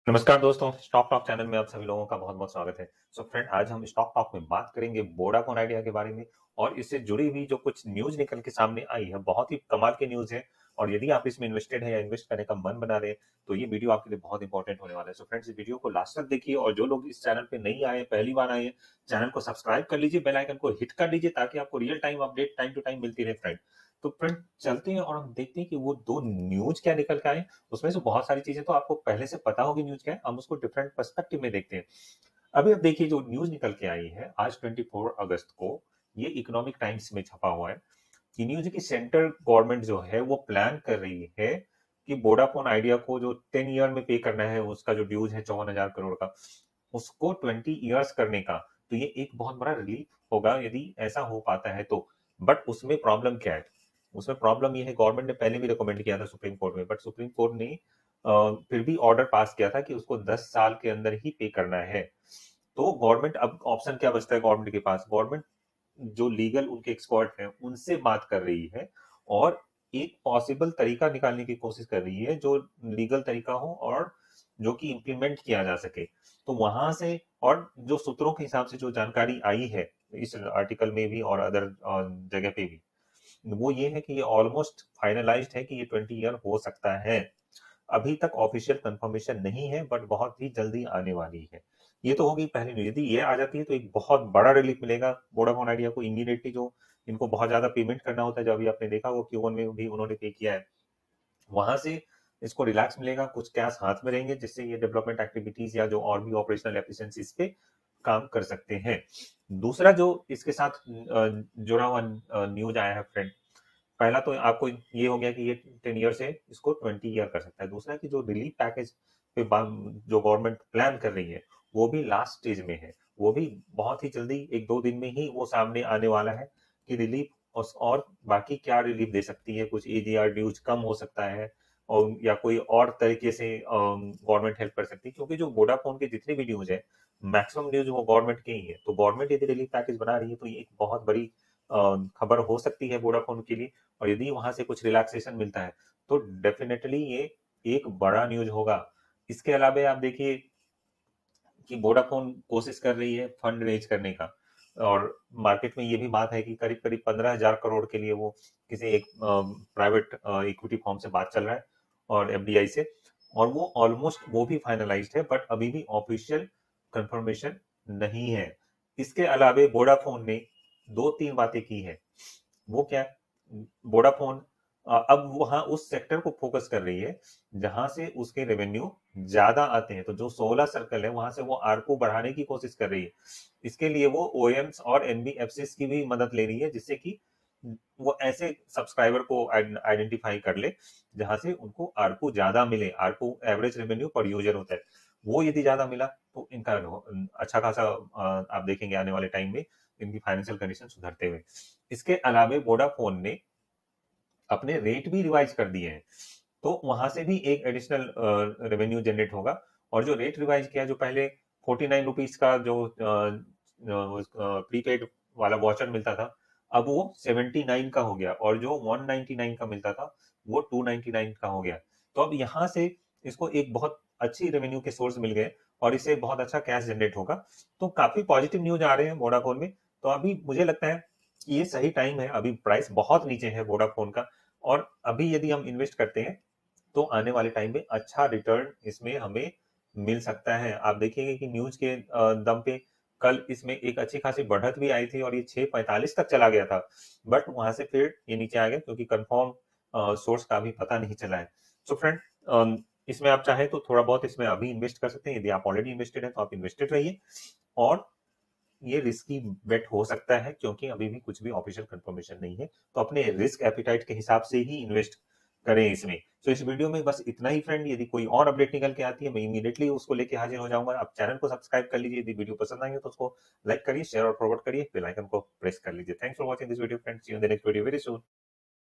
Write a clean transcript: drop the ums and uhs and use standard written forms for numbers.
नमस्कार दोस्तों, stock talk channel में आप सभी लोगों का बहुत-बहुत स्वागत है। फ्रेंड, आज हम स्टॉक टॉक में बात करेंगे वोडाफोन आइडिया के बारे में और इससे जुड़ी हुई जो कुछ न्यूज़ निकल के सामने आई है, बहुत ही कमाल की न्यूज़ है और यदि आप इसमें इन्वेस्टेड हैं या इन्वेस्ट करने का मन बना रहे हैं, तो ये वीडियो आपके लिए बहुत इंपॉर्टेंट होने वाला है। फ्रेंड्स, इस वीडियो को लास्ट तक देखिए और जो लोग इस चैनल पे नहीं आए हैं, पहली बार आए हैं, चैनल को सब्सक्राइब कर लीजिए, बेल आइकन को हिट कर लीजिए ताकि आपको real time update time to time मिलती रहे फ्रेंड। तो फ्रेंड, चलते हैं और हम देखते हैं कि वो 2 न्यूज़ क्या निकल के आए। उसमें से बहुत सारी चीजें तो आपको पहले से पता होगी न्यूज़ क्या है, हम उसको डिफरेंट पर्सपेक्टिव में देखते हैं। अभी आप देखिए जो न्यूज़ निकल के आई है आज 24 अगस्त को, ये इकोनॉमिक टाइम्स में छपा हुआ है कि न्यूज़ है कि सेंट्रल गवर्नमेंट जो है वो प्लान कर रही है कि वोडाफोन आइडिया को जो 10 ईयर में पे करना है, उसका जो ड्यूज है 54,000 करोड़ का, उसको 20 ईयर्स करने का। तो ये एक बहुत बड़ा रिलीफ होगा यदि ऐसा हो पाता है तो। बट उसमें प्रॉब्लम क्या है? उसमें प्रॉब्लम ये है, गवर्नमेंट ने पहले भी रिकमेंड किया था सुप्रीम कोर्ट में, बट सुप्रीम कोर्ट ने फिर भी ऑर्डर पास किया था कि उसको 10 साल के अंदर ही पे करना है। तो गवर्नमेंट, अब ऑप्शन क्या बचता है गवर्नमेंट के पास? गवर्नमेंट जो लीगल उनके एक्सपर्ट हैं उनसे बात कर रही है और एक पॉसिबल तरीका निकालने की कोशिश कर रही है जो लीगल तरीका हो और जो कि इम्प्लीमेंट किया जा सके। तो वहां से और जो सूत्रों के हिसाब से जो जानकारी आई है इस आर्टिकल में भी और अदर जगह पे भी, वो ये है कि ये ऑलमोस्ट फाइनलाइज्ड है कि ये 20 ईयर हो सकता है। अभी तक ऑफिशियल कंफर्मेशन नहीं है बट बहुत ही जल्दी आने वाली है। ये तो होगी पहली न्यूज। यदि ये आ जाती है तो एक बहुत बड़ा रिलीफ मिलेगा वोडाफोन आइडिया को इमीडिएटली, जो इनको बहुत ज्यादा पेमेंट करना होता है, जो अभी आपने देखा वो Q1 में भी उन्होंने पे किया है, वहां से इसको रिलैक्स मिलेगा, कुछ कैश हाथ में रहेंगे जिससे ये डेवलपमेंट एक्टिविटीज या जो और भी ऑपरेशनल एफिशिएंसीज पे काम कर सकते हैं। दूसरा जो इसके साथ जुड़ा हुआ न्यूज आया है फ्रेंड, पहला तो आपको ये हो गया कि ये 10 ईयर से इसको 20 ईयर कर सकता है। दूसरा कि जो रिलीफ पैकेज पे जो गवर्नमेंट प्लान कर रही है वो भी लास्ट स्टेज में है। वो भी बहुत ही जल्दी 1-2 दिन में ही वो सामने आने वाला है कि रिलीफ और बाकी क्या रिलीफ दे सकती है। कुछ एजीआर ड्यूज कम हो सकता है और या कोई और तरीके से गवर्नमेंट हेल्प कर सकती है, क्योंकि जो वोडाफोन के जितने भी ड्यूज है मैक्सिमम ड्यूज वो गवर्नमेंट के ही है। तो गवर्नमेंट यदि रिलीफ पैकेज बना रही है तो ये एक बहुत बड़ी खबर हो सकती है वोडाफोन के लिए। और यदि वहां से कुछ रिलैक्सेशन मिलता है तो डेफिनेटली ये एक बड़ा न्यूज होगा। इसके अलावा आप देखिए कि वोडाफोन कोशिश कर रही है फंड रेज करने का, और मार्केट में ये भी बात है कि करीब करीब 15,000 करोड़ के लिए वो किसी एक प्राइवेट इक्विटी फॉर्म से बात चल रहा है और एफडीआई से, और वो ऑलमोस्ट वो भी फाइनलाइज्ड है बट अभी भी ऑफिशियल कंफर्मेशन नहीं है। इसके अलावा वोडाफोन ने 2-3 बातें की है। वो क्या? वोडाफोन अब वहां उस सेक्टर को फोकस कर रही है जहां से उसके रेवेन्यू ज्यादा आते हैं। तो जो 16 सर्कल है वहां से वो आरपू बढ़ाने की कोशिश कर रही है। इसके लिए वो ओएम्स और एनबीएफसीज की भी मदद ले रही है, जिससे कि वो ऐसे सब्सक्राइबर को आइडेंटिफाई कर ले जहां से उनको आरपू ज्यादा मिले। ARPU average revenue per user होता है, वो यदि ज्यादा मिला तो इनका अच्छा खासा आप देखेंगे आने वाले टाइम में इनकी फाइनेंशियल कंडीशन सुधरते हुए। इसके अलावा वोडाफोन ने अपने रेट भी रिवाइज कर दिए हैं, तो वहां से भी एक एडिशनल रेवेन्यू जनरेट होगा। और जो रेट रिवाइज किया, जो पहले 49 रुपीज का जो प्रीपेड वाला वॉचर मिलता था, अब वो 79 का हो गया, और जो 199 का मिलता था वो 299 का हो गया। तो अब यहाँ से इसको एक बहुत अच्छी रेवेन्यू के सोर्स मिल गए और इससे बहुत अच्छा कैश जनरेट होगा। तो काफी पॉजिटिव न्यूज आ रहे हैं वोडाफोन में। तो अभी मुझे लगता है कि ये सही टाइम है, अभी प्राइस बहुत नीचे है वोडाफोन का, और अभी यदि हम इन्वेस्ट करते हैं तो आने वाले टाइम में अच्छा रिटर्न इसमें हमें मिल सकता है। आप देखेंगे कि न्यूज के दम पे कल इसमें एक अच्छी खासी बढ़त भी आई थी और ये 6.45 तक चला गया था, बट वहां से फिर ये नीचे आ गया क्योंकि कंफर्म सोर्स का भी पता नहीं चला है। सो फ्रेंड, इसमें आप चाहें तो थोड़ा बहुत इसमें अभी इन्वेस्ट कर सकते हैं। यदि आप ऑलरेडी इन्वेस्टेड है तो आप इन्वेस्टेड रहिए, और ये रिस्की बेट हो सकता है क्योंकि अभी भी कुछ भी ऑफिशियल कंफर्मेशन नहीं है। तो अपने रिस्क एपिटाइट के हिसाब से ही इन्वेस्ट करें इसमें। तो इस वीडियो में बस इतना ही फ्रेंड। यदि कोई और अपडेट निकल के आती है मैं इमीडिएटली उसको लेके हाजिर हो जाऊंगा। आप चैनल को सब्सक्राइब कर लीजिए, यदि वीडियो पसंद आएंगे तो उसको लाइक करिए, शेयर और फॉरवर्ड करिए, बेल आइकन को प्रेस कर लीजिए। Thanks for watching this video friends, see you in the next video very soon.